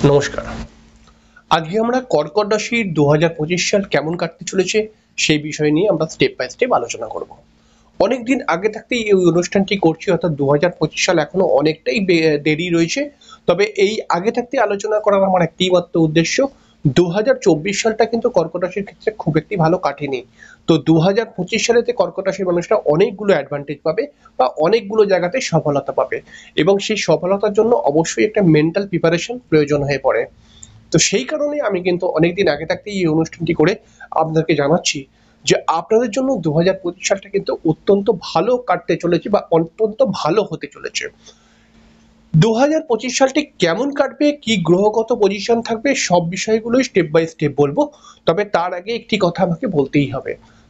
নমস্কার। আজকে আমরা কর্কট রাশির 2025 সাল কেমন কাটতে চলেছে সেই বিষয় নিয়ে আমরা স্টেপ বাই স্টেপ আলোচনা করব। অনেকদিন আগে থাকতেই এই অনুষ্ঠানটি করছি, অর্থাৎ 2025 সাল এখনো অনেকটাই দেরি রয়েছে। তবে এই আগে থাকতে আলোচনা করার আমার একটি মাত্র উদ্দেশ্য, 2024 সালটা কিন্তু কর্কট রাশির ক্ষেত্রে খুব একটি ভালো কাটেনি। তো 2025 সালেতে কর্কট রাশির মানুষরা অনেকগুলো অ্যাডভান্টেজ পাবে বা অনেকগুলো জায়গাতে সফলতা পাবে, এবং সেই সফলতার জন্য অবশ্যই একটা মেন্টাল প্রিপারেশন প্রয়োজন হয়ে পড়ে। তো সেই কারণে আমি কিন্তু অনেকদিন আগে থাকতেই এই অনুষ্ঠানটি করে আপনাদেরকে জানাচ্ছি যে আপনাদের জন্য 2025 সালটা কিন্তু অত্যন্ত ভালো কাটতে চলেছে বা অত্যন্ত ভালো হতে চলেছে। 2025 সালটি কেমন কাটবে, কি গ্রহগত পজিশন থাকবে, সব বিষয়গুলোই স্টেপ বাই স্টেপ বলবো। তবে তার আগে একটি কথা আমাকে বলতেই হবে।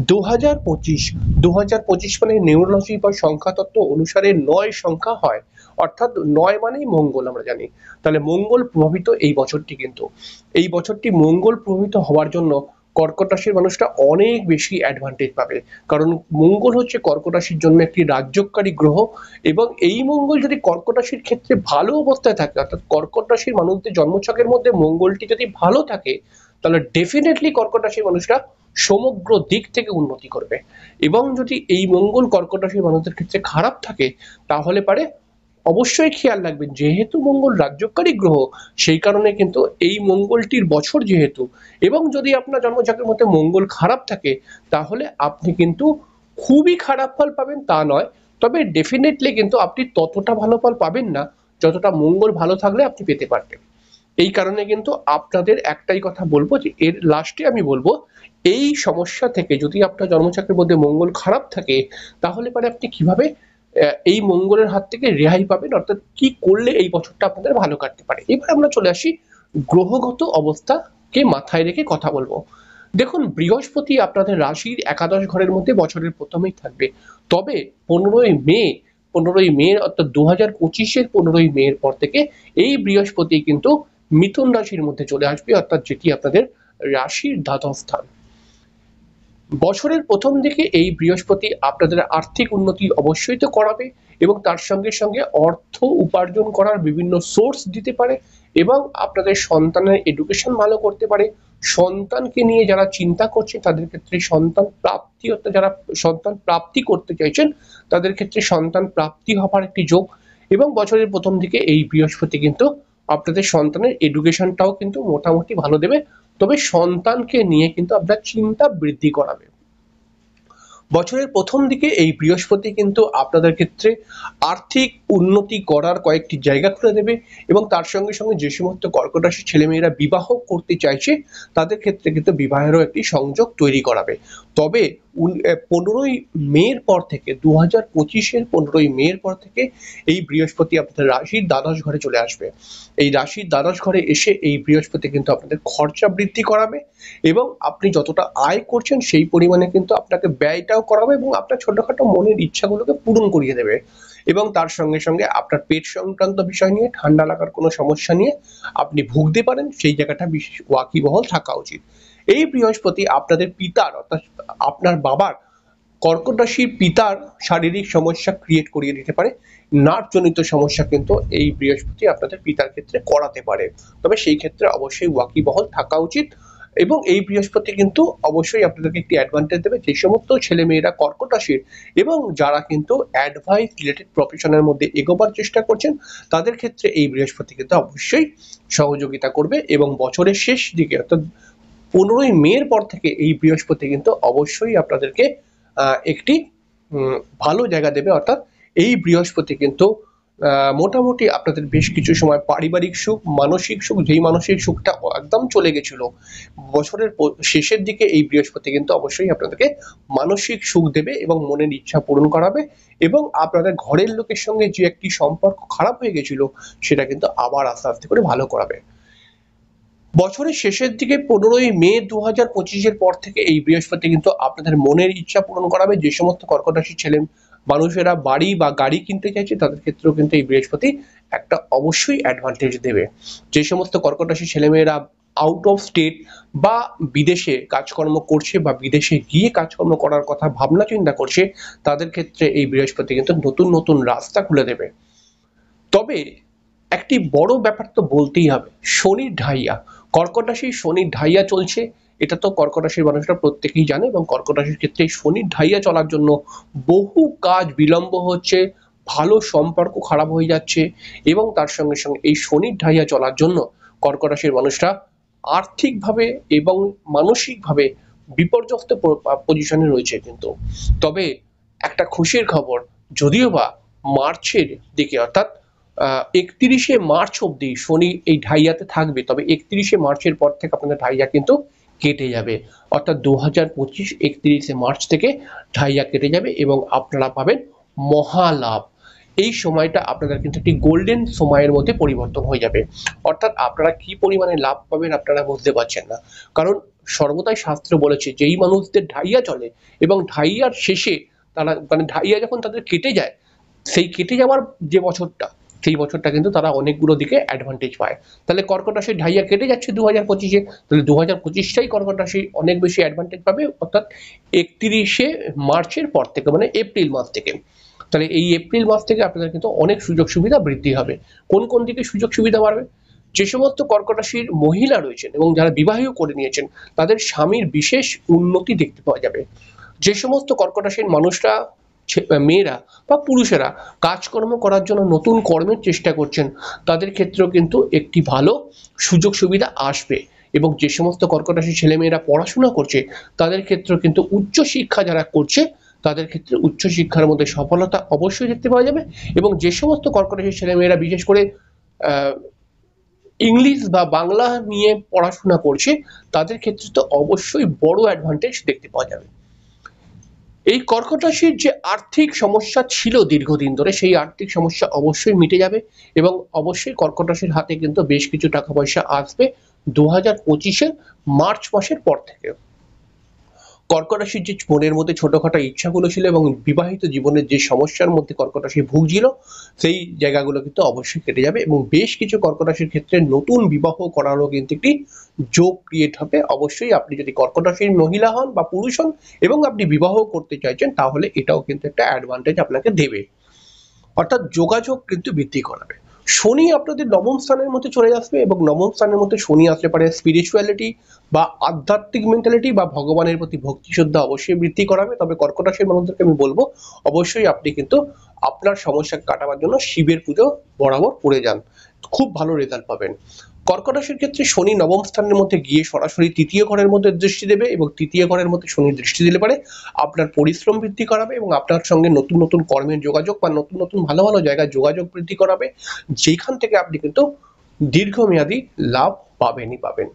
2025 মানে নিউরোলজি বা সংখ্যাতত্ত্ব অনুসারে 9 সংখ্যা হয়, অর্থাৎ 9 মানেই মঙ্গল আমরা জানি। তাহলে মঙ্গল প্রভাবিত এই বছরটি, কিন্তু এই বছরটি মঙ্গল প্রভাবিত হওয়ার জন্য কর্কট রাশির মানুষরা অনেক বেশি অ্যাডভান্টেজ পাবে। কারণ মঙ্গল হচ্ছে কর্কট রাশির জন্য একটি রাজ্যকারী গ্রহ, এবং এই মঙ্গল যদি কর্কট রাশির ক্ষেত্রে ভালো অবস্থায় থাকে, অর্থাৎ কর্কট রাশির মানুষদের জন্মছকের মধ্যে মঙ্গলটি যদি ভালো থাকে, তাহলে ডেফিনেটলি কর্কট রাশির মানুষরা সমগ্র দিক থেকে উন্নতি করবে। এবং যদি এই মঙ্গল কর্কট রাশির মানুষদের ক্ষেত্রে খারাপ থাকে, তাহলে পারে অবশ্যই খেয়াল রাখবেন, যেহেতু মঙ্গল রাজ্যকারী গ্রহ, সেই কারণে কিন্তু এই মঙ্গলটির বছর যেহেতু, এবং যদি আপনার জন্মছকের মধ্যে মঙ্গল খারাপ থাকে, তাহলে আপনি কিন্তু খুবই খারাপ ফল পাবেন তা নয়, তবে ডেফিনেটলি কিন্তু আপনি ততটা ভালো ফল পাবেন না যতটা মঙ্গল ভালো থাকলে আপনি পেতে পারতেন। এই কারণে কিন্তু আপনাদের একটাই কথা বলবো, যে এর লাস্টে আমি বলবো, এই সমস্যা থেকে যদি আপনার জন্মছকের মধ্যে মঙ্গল খারাপ থাকে, তাহলে পরে আপনি কিভাবে এই মঙ্গলের হাত থেকে রেহাই পাবেন, অর্থাৎ কি করলে এই বছরটা আপনাদের ভালো কাটতে পারে। এবার আমরা চলে আসি গ্রহগত অবস্থাকে মাথায় রেখে কথা বলবো। দেখুন, বৃহস্পতি আপনাদের রাশির একাদশ ঘরের মধ্যে বছরের প্রথমেই থাকবে। তবে 15ই মে অর্থাৎ 2025-এর 15ই মে এর পর থেকে এই বৃহস্পতি কিন্তু মিথুন রাশির মধ্যে চলে আসবে, অর্থাৎ যেটি আপনাদের রাশির দ্বাদশ স্থান। বছরের প্রথম দিকে এই বৃহস্পতি আপনাদের আর্থিক উন্নতি অবশ্যই তো করাবে, এবং তার সঙ্গে সঙ্গে অর্থ উপার্জন করার বিভিন্ন সোর্স দিতে পারে, এবং আপনাদের সন্তানের এডুকেশন ভালো করতে পারে। সন্তানকে নিয়ে যারা চিন্তা করছে তাদের ক্ষেত্রে সন্তান প্রাপ্তি, অর্থাৎ যারা সন্তান প্রাপ্তি করতে চাইছেন তাদের ক্ষেত্রে সন্তান প্রাপ্তি হবার একটি যোগ। এবং বছরের প্রথম দিকে এই বৃহস্পতি কিন্তু আপনাদের সন্তানের এডুকেশনটাও কিন্তু মোটামুটি ভালো দেবে, তবে সন্তানকে নিয়ে কিন্তু আপনার চিন্তা বৃদ্ধি করাবে। বছরের প্রথম দিকে এই বৃহস্পতি কিন্তু আপনাদের ক্ষেত্রে আর্থিক উন্নতি করার কয়েকটি জায়গা খুলে দেবে, এবং তার সঙ্গে সঙ্গে যে সমস্ত কর্কট রাশির ছেলেমেয়েরা বিবাহ করতে চাইছে তাদের ক্ষেত্রে কিন্তু বিবাহেরও একটি সংযোগ তৈরি করাবে। তবে 15ই মের পর থেকে, 2025-এর 15ই মের পর থেকে এই বৃহস্পতি আপনাদের রাশির দ্বাদশ ঘরে চলে আসবে। এই রাশির দ্বাদশ ঘরে এসে এই বৃহস্পতি কিন্তু আপনাদের খরচা বৃদ্ধি করাবে, এবং আপনি যতটা আয় করছেন সেই পরিমাণে কিন্তু আপনাকে ব্যয়টাও করাবে, এবং আপনার ছোটখাটো মনের ইচ্ছাগুলোকে পূরণ করিয়ে দেবে। এবং তার সঙ্গে সঙ্গে আপনার পেট সংক্রান্ত বিষয় নিয়ে, ঠান্ডা লাগার কোনো সমস্যা নিয়ে আপনি ভুগতে পারেন, সেই জায়গাটা বিশেষ ওয়াকিবহাল থাকা উচিত। এই বৃহস্পতি আপনাদের পিতার, অর্থাৎ আপনার বাবার, কর্কট রাশির পিতার শারীরিক সমস্যা ক্রিয়েট করিয়ে দিতে পারে। নার্ভজনিত সমস্যা কিন্তু এই বৃহস্পতি আপনাদের পিতার ক্ষেত্রে করাতে পারে, তবে সেই ক্ষেত্রে অবশ্যই ওয়াকিবহাল থাকা উচিত। এবং এই বৃহস্পতি কিন্তু অবশ্যই আপনাদেরকে একটি অ্যাডভান্টেজ দেবে, যে সমস্ত ছেলে মেয়েরা কর্কট রাশির এবং যারা কিন্তু অ্যাডভাইস রিলেটেড প্রফেশনের মধ্যে এগোবার চেষ্টা করছেন, তাদের ক্ষেত্রে এই বৃহস্পতি কিন্তু অবশ্যই সহযোগিতা করবে। এবং বছরের শেষ দিকে, অর্থাৎ 15ই মের পর থেকে এই বৃহস্পতি কিন্তু অবশ্যই আপনাদেরকে একটি ভালো জায়গা দেবে, অর্থাৎ এই বৃহস্পতি কিন্তু মোটামুটি আপনাদের বেশ কিছু সময় পারিবারিক সুখ, মানসিক সুখ, যেই মানসিক সুখটা একদম চলে গেছিল বছরের শেষের দিকে, এই বৃহস্পতি কিন্তু অবশ্যই আপনাদেরকে মানসিক সুখ দেবে এবং মনের ইচ্ছা পূরণ করাবে, এবং আপনাদের ঘরের লোকের সঙ্গে যে একটি সম্পর্ক খারাপ হয়ে গেছিল সেটা কিন্তু আবার আস্তে আস্তে করে ভালো করাবে। বছরের শেষের দিকে 15ই মে 2025-এর পর থেকে এই বৃহস্পতি কিন্তু আপনাদের মনের ইচ্ছা পূরণ করাবে। যে সমস্ত কর্কট রাশির ছেলে মানুষেরা বাড়ি বা গাড়ি কিনতে চাইছে তাদের ক্ষেত্রেও কিন্তু এই বৃহস্পতি একটা অবশ্যই অ্যাডভান্টেজ দেবে। যে সমস্ত কর্কট রাশির ছেলেমেয়েরা আউট অফ স্টেট বা বিদেশে কাজকর্ম করছে বা বিদেশে গিয়ে কাজকর্ম করার কথা ভাবনা চিন্তা করছে, তাদের ক্ষেত্রে এই বৃহস্পতি কিন্তু নতুন নতুন রাস্তা খুলে দেবে। তবে একটি বড় ব্যাপার তো বলতেই হবে, শনির ঢাইয়া। কর্কট রাশি শনির ঢাইয়া চলছে, এটা তো কর্কট রাশির মানুষরা প্রত্যেকেই জানে, এবং কর্কট রাশির ক্ষেত্রে শনির ঢাইয়া চলার জন্য বহু কাজ বিলম্ব হচ্ছে, ভালো সম্পর্ক খারাপ হয়ে যাচ্ছে, এবং তার সঙ্গে সঙ্গে এই শনির ঢাইয়া চলার জন্য কর্কট রাশির মানুষরা আর্থিকভাবে এবং মানসিকভাবে বিপর্যস্ত পজিশনে রয়েছে কিন্তু। তবে একটা খুশির খবর, যদিও বা মার্চের দিকে অর্থাৎ 31শে মার্চ অবধি শনি এই ঢাইয়াতে থাকবে, তবে 31শে মার্চের পর থেকে আপনাদের ঢাইয়া কিন্তু কেটে যাবে, অর্থাৎ 2025 31শে মার্চ থেকে ঢাইয়া কেটে যাবে এবং আপনারা পাবেন মহালাভ। এই সময়টা আপনাদের কিন্তু একটি গোল্ডেন সময়ের মধ্যে পরিবর্তন হয়ে যাবে, অর্থাৎ আপনারা কি পরিমাণে লাভ পাবেন আপনারা বুঝতে পারছেন না। কারণ সর্বদাই শাস্ত্র বলেছে, যেই মানুষদের ঢাইয়া চলে এবং ঢাইয়ার শেষে তারা মানে ঢাইয়া যখন তাদের কেটে যায়, সেই কেটে যাওয়ার যে বছরটা, সেই বছরটা কিন্তু তারা অনেকগুলো দিকে অ্যাডভান্টেজ পায়। তাহলে কর্কট রাশির ঢাইয়া কেটে যাচ্ছে 2025-এ, তাহলে 2025টাই কর্কট রাশি অনেক বেশি অ্যাডভান্টেজ পাবে, অর্থাৎ 31শে মার্চের পর থেকে, মানে এপ্রিল মাস থেকে। তাহলে এই এপ্রিল মাস থেকে আপনাদের কিন্তু অনেক সুযোগ সুবিধা বৃদ্ধি হবে। কোন কোন দিকে সুযোগ সুবিধা বাড়বে? যে সমস্ত কর্কট রাশির মহিলা রয়েছেন এবং যারা বিবাহ করে নিয়েছেন, তাদের স্বামীর বিশেষ উন্নতি দেখতে পাওয়া যাবে। যে সমস্ত কর্কট রাশির মানুষরা, মেয়েরা বা পুরুষেরা কাজকর্ম করার জন্য নতুন কর্মের চেষ্টা করছেন, তাদের ক্ষেত্রেও কিন্তু একটি ভালো সুযোগ সুবিধা আসবে। এবং যে সমস্ত কর্কট রাশির ছেলেমেয়েরা পড়াশোনা করছে, তাদের ক্ষেত্রেও কিন্তু উচ্চ শিক্ষা যারা করছে, তাদের ক্ষেত্রে উচ্চ শিক্ষার মধ্যে সফলতা অবশ্যই দেখতে পাওয়া যাবে। এবং যে সমস্ত কর্কট রাশির ছেলেমেয়েরা বিশেষ করে ইংলিশ বা বাংলা নিয়ে পড়াশোনা করছে, তাদের ক্ষেত্রে তো অবশ্যই বড় অ্যাডভান্টেজ দেখতে পাওয়া যাবে। এই কর্কট রাশির যে আর্থিক সমস্যা ছিল দীর্ঘদিন ধরে, সেই আর্থিক সমস্যা অবশ্যই মিটে যাবে এবং অবশ্যই কর্কট রাশির হাতে কিন্তু বেশ কিছু টাকা পয়সা আসবে 2025-এর মার্চ মাসের পর থেকে। কর্কট রাশির যে মনের মধ্যে ছোটখাটো ইচ্ছাগুলো ছিল এবং বিবাহিত জীবনের যে সমস্যার মধ্যে কর্কট রাশি ভুগছিল, সেই জায়গাগুলো কিন্তু অবশ্যই কেটে যাবে এবং বেশ কিছু কর্কট রাশির ক্ষেত্রে নতুন বিবাহ করারও কিন্তু একটি যোগ ক্রিয়েট হবে। অবশ্যই আপনি যদি কর্কট রাশির মহিলা হন বা পুরুষ হন এবং আপনি বিবাহ করতে চাইছেন, তাহলে এটাও কিন্তু একটা অ্যাডভান্টেজ আপনাকে দেবে, অর্থাৎ যোগাযোগ কিন্তু বৃদ্ধি করাবে। শনি আপনাদের নবম স্থানের মধ্যে চলে আসবে এবং নবম স্থানের মধ্যে শনি আসতে পারে স্পিরিচুয়ালিটি বা আধ্যাত্মিক মেন্টালিটি বা ভগবানের প্রতি ভক্তি শ্রদ্ধা অবশ্যই বৃদ্ধি করাবে। তবে কর্কট রাশির মানুষদেরকে আমি বলবো, অবশ্যই আপনি কিন্তু আপনার সমস্যা কাটাবার জন্য শিবের পুজো বরাবর করে যান, খুব ভালো রেজাল্ট পাবেন। কর্কট রাশির ক্ষেত্রে শনি নবম স্থানের মধ্যে গিয়ে সরাসরি তৃতীয় ঘরের মধ্যে দৃষ্টি দেবে এবং তৃতীয় ঘরের মধ্যে শনি দৃষ্টি দিলে পারে আপনার পরিশ্রম বৃদ্ধি করাবে এবং আপনার সঙ্গে নতুন নতুন কর্মের যোগাযোগ বা নতুন নতুন ভালো ভালো জায়গায় যোগাযোগ বৃদ্ধি করাবে, যেখান থেকে আপনি কিন্তু দীর্ঘমেয়াদী লাভ পাবেনই পাবেন।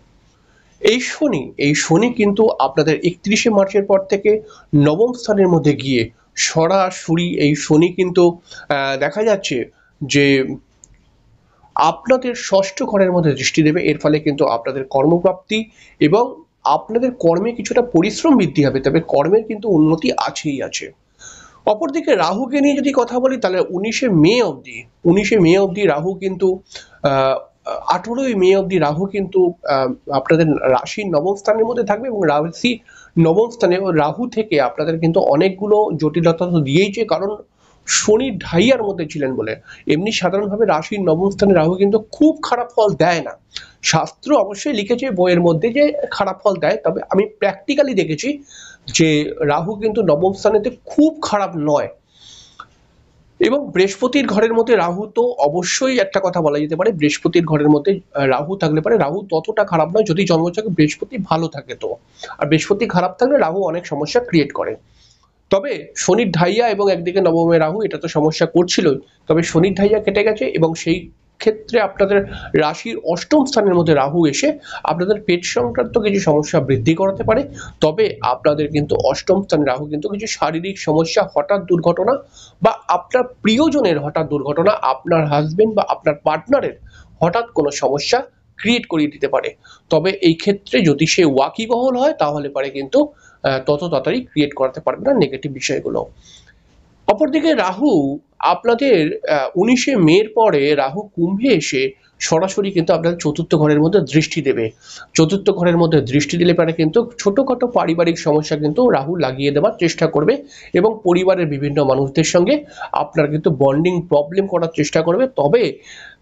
এই শনি কিন্তু আপনাদের 31শে মার্চের পর থেকে নবম স্থানের মধ্যে গিয়ে সরাসরি এই শনি কিন্তু দেখা যাচ্ছে যে আপনাদের ষষ্ঠ ঘরের মধ্যে দৃষ্টি দেবে। এর ফলে কিন্তু আপনাদের কর্মপ্রাপ্তি এবং আপনাদের কর্মে কিছুটা পরিশ্রম বৃদ্ধি হবে, তবে কর্মের কিন্তু উন্নতি আছেই আছে। অপরদিকে রাহুকে নিয়ে যদি কথা বলি, তাহলে 19শে মে অবধি রাহু কিন্তু 18ই মে অবধি রাহু কিন্তু আপনাদের রাশির নবম স্থানের মধ্যে থাকবে এবং রাশি নবম স্থানে রাহু থেকে আপনাদের কিন্তু অনেকগুলো জটিলতা তো দিয়েইছে, কারণ শনি ঢাইয়ার মধ্যে ছিলেন বলে। এমনি সাধারণভাবে রাশির নবম স্থানে রাহু কিন্তু খুব খারাপ ফল দেয় না, শাস্ত্র অবশ্যই লিখেছে বইয়ের মধ্যে যে খারাপ ফল দেয়, তবে আমি প্র্যাকটিক্যালি দেখেছি যে রাহু কিন্তু নবম স্থানেতে খুব খারাপ নয়। এবং বৃহস্পতির ঘরের মধ্যে রাহু তো অবশ্যই একটা কথা বলা যেতে পারে, বৃহস্পতির ঘরের মধ্যে রাহু থাকলে পারে রাহু ততটা খারাপ নয় যদি জন্মছকে বৃহস্পতি ভালো থাকে তো, আর বৃহস্পতি খারাপ থাকলে রাহু অনেক সমস্যা ক্রিয়েট করে। তবে শনির ঢাইয়া এবং একদিকে নবমে রাহু, এটা তো সমস্যা করছিলই, তবে শনির ঢাইয়া কেটে গেছে এবং সেই ক্ষেত্রে আপনাদের রাশির অষ্টম স্থানের মধ্যে রাহু এসে আপনাদের পেট সংক্রান্ত কিছু সমস্যা বৃদ্ধি করাতে পারে। তবে আপনাদের কিন্তু অষ্টম স্থানে রাহু কিন্তু কিছু শারীরিক সমস্যা, হঠাৎ দুর্ঘটনা বা আপনার প্রিয়জনের হঠাৎ দুর্ঘটনা, আপনার হাজবেন্ড বা আপনার পার্টনারের হঠাৎ কোনো সমস্যা ক্রিয়েট করিয়ে দিতে পারে। তবে এই ক্ষেত্রে যদি সে ওয়াকিবহল হয়, তাহলে পারে কিন্তু তত তাড়াতাড়ি ক্রিয়েট করাতে পারবে না নেগেটিভ বিষয়গুলো। অপরদিকে রাহু আপনাদের 19শে মের পরে রাহু কুম্ভে এসে সরাসরি কিন্তু আপনাদের চতুর্থ ঘরের মধ্যে দৃষ্টি দেবে। চতুর্থ ঘরের মধ্যে দৃষ্টি দিলে পারে কিন্তু ছোটখাটো পারিবারিক সমস্যা কিন্তু রাহু লাগিয়ে দেওয়ার চেষ্টা করবে এবং পরিবারের বিভিন্ন মানুষদের সঙ্গে আপনার কিন্তু বন্ডিং প্রবলেম করার চেষ্টা করবে। তবে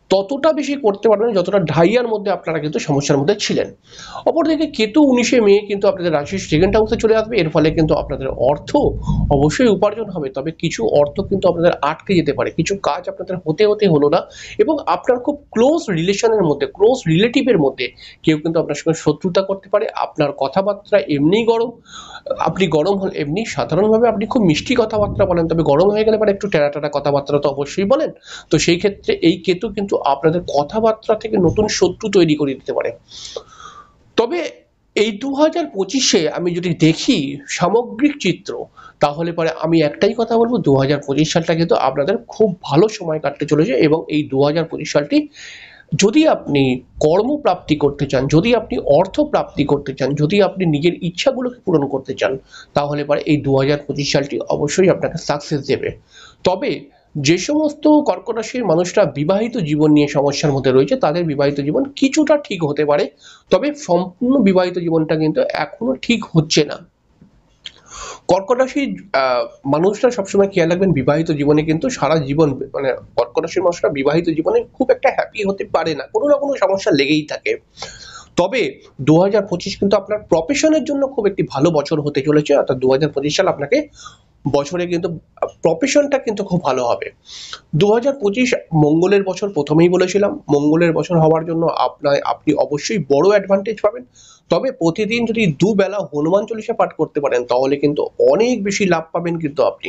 ততটা বেশি করতে পারবেন যতটা ঢাইয়ার মধ্যে আপনারা কিন্তু সমস্যার মধ্যে ছিলেন। অপরদিকে কেতু 19শে মে কিন্তু আপনাদের রাশির সেকেন্ড হাউসে চলে আসবে, এর ফলে কিন্তু আপনাদের অর্থ অবশ্যই উপার্জন হবে, তবে কিছু অর্থ কিন্তু আপনাদের আটকে যেতে পারে, কিছু কাজ আপনাদের হতে হলো না, এবং আপনার খুব ক্লোজ রিলেশনের মধ্যে, ক্লোজ রিলেটিভের মধ্যে কেউ কিন্তু আপনার সঙ্গে শত্রুতা করতে পারে। আপনার কথাবার্তা এমনিই গরম, আপনি গরম হলে এমনি সাধারণভাবে আপনি খুব মিষ্টি কথাবার্তা বলেন, তবে গরম হয়ে গেলে একটু টেরা কথাবার্তা তো অবশ্যই বলেন। তো সেই ক্ষেত্রে এই কেতু কিন্তু আপনাদের কথাবার্তা থেকে নতুন শত্রু তৈরি করে দিতে পারে। তবে এই 2025-এ আমি যদি দেখি সামগ্রিক চিত্র, তাহলে পরে আমি একটাই কথা বলবো, 2025 সালটা কিন্তু আপনাদের খুব ভালো সময় কাটতে চলেছে, এবং এই 2025 সালটি যদি আপনি কর্মপ্রাপ্তি করতে চান, যদি আপনি অর্থ প্রাপ্তি করতে চান, যদি আপনি নিজের ইচ্ছাগুলোকে পূরণ করতে চান, তাহলে পরে এই 2025 সালটি অবশ্যই আপনাকে সাকসেস দেবে। তবে যে সমস্ত কর্কট রাশির মানুষরা বিবাহিত জীবন নিয়ে সমস্যার মধ্যে রয়েছে, তাদের বিবাহিত জীবন কিছুটা ঠিক হতে পারে, তবে সম্পূর্ণ বিবাহিত জীবনটা কিন্তু এখনো ঠিক হচ্ছে না। কর্কট রাশির মানুষরা সবসময় খেয়াল রাখবেন, বিবাহিত জীবনে কিন্তু সারা জীবন, মানে কর্কট রাশির মানুষরা বিবাহিত জীবনে খুব একটা হ্যাপি হতে পারে না, কোনো না কোনো সমস্যা লেগেই থাকে। তবে 2025 কিন্তু আপনার প্রফেশনের জন্য খুব একটি ভালো বছর হতে চলেছে, অর্থাৎ 2025 সাল আপনাকে বছরে কিন্তু প্রফেশনটা কিন্তু খুব ভালো হবে। 2025 মঙ্গলের বছর, প্রথমেই বলেছিলাম মঙ্গলের বছর হওয়ার জন্য আপনি অবশ্যই বড় অ্যাডভান্টেজ পাবেন। তবে প্রতিদিন যদি দুবেলা হনুমান চল্লিশা পাঠ করতে পারেন, তাহলে কিন্তু অনেক বেশি লাভ পাবেন কিন্তু আপনি।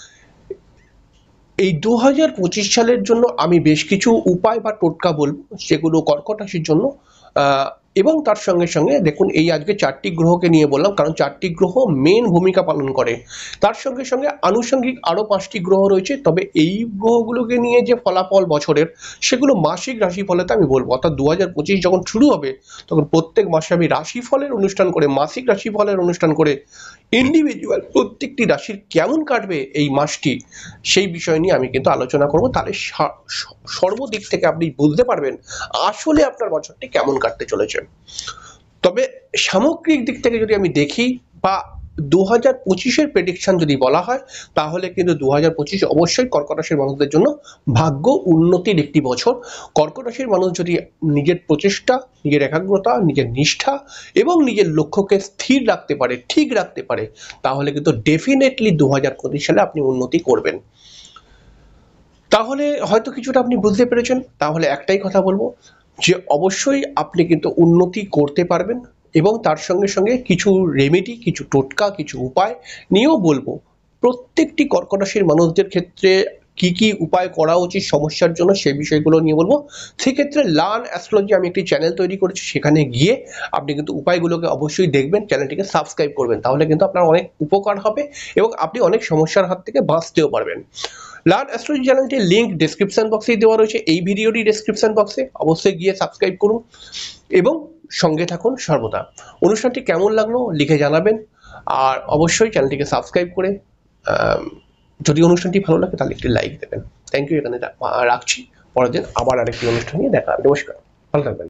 এই 2025 সালের জন্য আমি বেশ কিছু উপায় বা টোটকা বলবো, সেগুলো কর্কট রাশির জন্য। এবং তার সঙ্গে সঙ্গে দেখুন, এই আজকে 4টি গ্রহকে নিয়ে বললাম, কারণ 4টি গ্রহ মেন ভূমিকা পালন করে। তার সঙ্গে সঙ্গে আনুষঙ্গিক আরো 5টি গ্রহ রয়েছে, তবে এই গ্রহগুলোকে নিয়ে যে ফলাফল বছরের, সেগুলো মাসিক রাশিফলেতে আমি বলবো। অর্থাৎ 2025 যখন শুরু হবে, তখন প্রত্যেক মাসে আমি রাশিফলের অনুষ্ঠান করে, মাসিক রাশিফলের অনুষ্ঠান করে, ইন্ডিভিজুয়াল প্রত্যেকটি রাশির কেমন কাটবে এই মাসটি, সেই বিষয় নিয়ে আমি কিন্তু আলোচনা করব। তাহলে সর্বদিক থেকে আপনি বুঝতে পারবেন আসলে আপনার বছরটি কেমন কাটতে চলেছে। তবে সামগ্রিক দিক থেকে যদি আমি দেখি, বা 2025-এর প্রেডিকশন যদি বলা হয়, তাহলে কিন্তু 2025 অবশ্যই কর্কট রাশির মানুষদের জন্য ভাগ্য উন্নতির একটি বছর। কর্কট রাশির মানুষ যদি নিজের প্রচেষ্টা, নিজের একাগ্রতা, নিজের নিষ্ঠা এবং নিজের লক্ষ্যকে স্থির রাখতে পারে, ঠিক রাখতে পারে, তাহলে কিন্তু ডেফিনেটলি 2025 সালে আপনি উন্নতি করবেন। তাহলে হয়তো কিছুটা আপনি বুঝতে পেরেছেন। তাহলে একটাই কথা বলবো, যে অবশ্যই আপনি কিন্তু উন্নতি করতে পারবেন, এবং তার সঙ্গে সঙ্গে কিছু রেমেডি, কিছু টোটকা, কিছু উপায় নিয়েও বলবো। প্রত্যেকটি কর্কট রাশির মানুষদের ক্ষেত্রে কি কি উপায় করা উচিত সমস্যার জন্য, সেই বিষয়গুলো নিয়ে বলবো। সেক্ষেত্রে লার্ন অ্যাস্ট্রোলজি আমি একটি চ্যানেল তৈরি করেছি, সেখানে গিয়ে আপনি কিন্তু উপায়গুলোকে অবশ্যই দেখবেন, চ্যানেলটিকে সাবস্ক্রাইব করবেন, তাহলে কিন্তু আপনার অনেক উপকার হবে এবং আপনি অনেক সমস্যার হাত থেকে বাঁচতেও পারবেন। লার্ন অ্যাস্ট্রোলজি চ্যানেলটির লিঙ্ক ডেসক্রিপশন বক্সেই দেওয়া রয়েছে, এই ভিডিওটি ডেসক্রিপশন বক্সে, অবশ্যই গিয়ে সাবস্ক্রাইব করুন এবং সঙ্গে থাকুন সর্বদা। অনুষ্ঠানটি কেমন লাগলো লিখে জানাবেন, আর অবশ্যই চ্যানেলটিকে সাবস্ক্রাইব করে যদি অনুষ্ঠানটি ভালো লাগে তাহলে একটি লাইক দেবেন। থ্যাংক ইউ, এখানে রাখছি। পরের দিন আবার আরেকটি অনুষ্ঠান নিয়ে দেখা হবে। নমস্কার, ভালো থাকবেন।